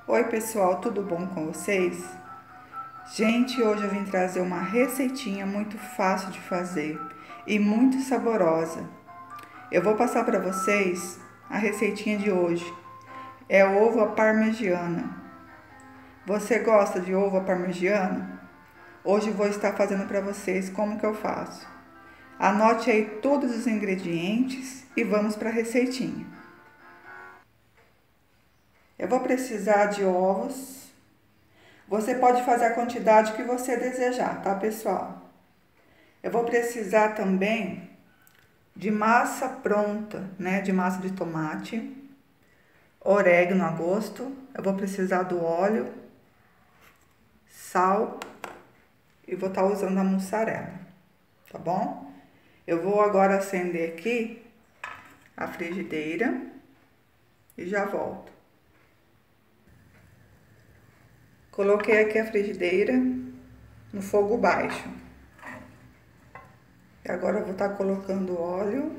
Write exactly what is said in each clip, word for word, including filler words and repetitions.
Oi pessoal, tudo bom com vocês? Gente, hoje eu vim trazer uma receitinha muito fácil de fazer e muito saborosa. Eu vou passar para vocês a receitinha de hoje. É ovo à parmegiana. Você gosta de ovo à parmegiana? Hoje eu vou estar fazendo para vocês como que eu faço. Anote aí todos os ingredientes e vamos para a receitinha. Eu vou precisar de ovos. Você pode fazer a quantidade que você desejar, tá, pessoal? Eu vou precisar também de massa pronta, né? De massa de tomate, orégano a gosto. Eu vou precisar do óleo, sal e vou estar usando a mussarela, tá bom? Eu vou agora acender aqui a frigideira e já volto. Coloquei aqui a frigideira no fogo baixo. E agora eu vou estar colocando óleo.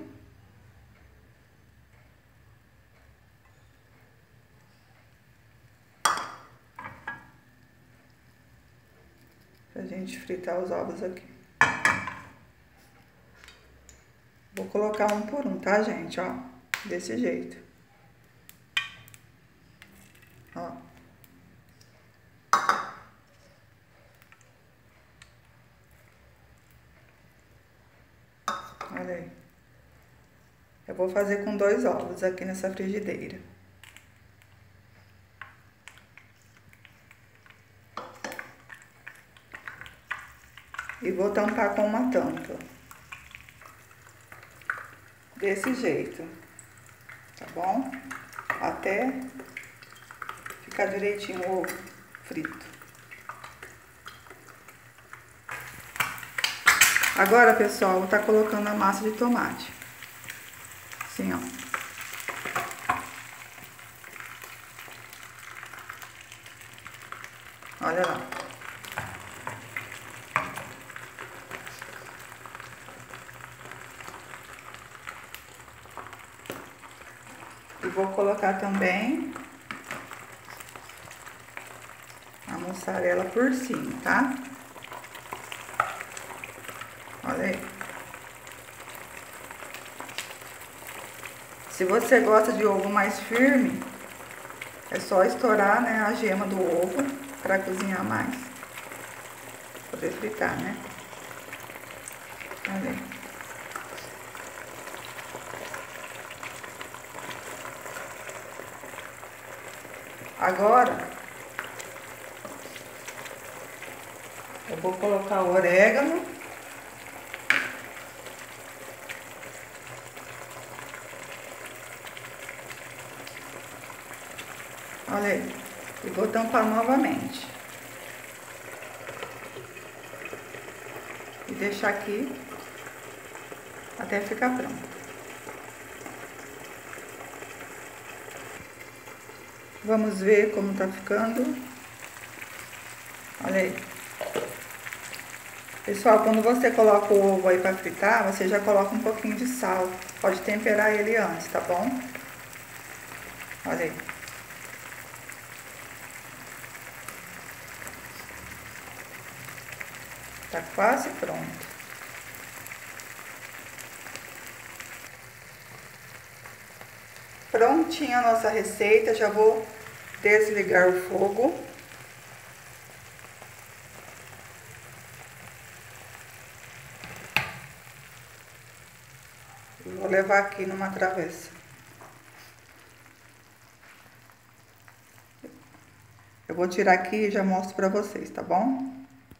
Pra gente fritar os ovos aqui. Vou colocar um por um, tá, gente? Ó, desse jeito. Ó. Olha aí. Eu vou fazer com dois ovos aqui nessa frigideira. E vou tampar com uma tampa. Desse jeito. Tá bom? Até ficar direitinho o ovo frito. Agora, pessoal, vou estar colocando a massa de tomate. Assim, ó. Olha lá. E vou colocar também a mussarela por cima, tá? Olha aí. Se você gosta de ovo mais firme, é só estourar, né, a gema do ovo para cozinhar mais. Poder fritar, né? Olha aí. Agora, eu vou colocar o orégano. Olha aí. E vou tampar novamente. E deixar aqui até ficar pronto. Vamos ver como tá ficando. Olha aí. Pessoal, quando você coloca o ovo aí pra fritar, você já coloca um pouquinho de sal. Pode temperar ele antes, tá bom? Olha aí. Tá quase pronto. Prontinha a nossa receita, já vou desligar o fogo. Vou levar aqui numa travessa. Eu vou tirar aqui e já mostro pra vocês, tá bom?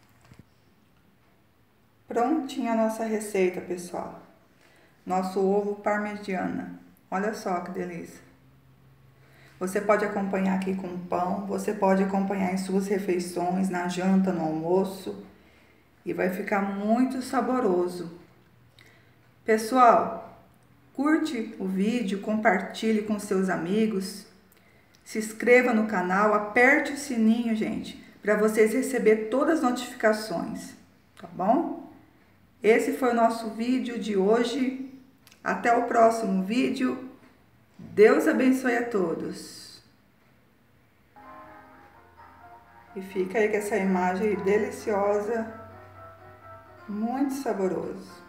Prontinha a nossa receita, pessoal. Nosso ovo parmegiana. Olha só que delícia. Você pode acompanhar aqui com pão, você pode acompanhar em suas refeições, na janta, no almoço. E vai ficar muito saboroso. Pessoal, curte o vídeo, compartilhe com seus amigos. Se inscreva no canal, aperte o sininho, gente, para vocês receberem todas as notificações, tá bom? Esse foi o nosso vídeo de hoje. Até o próximo vídeo. Deus abençoe a todos. E fica aí com essa imagem deliciosa, muito saboroso.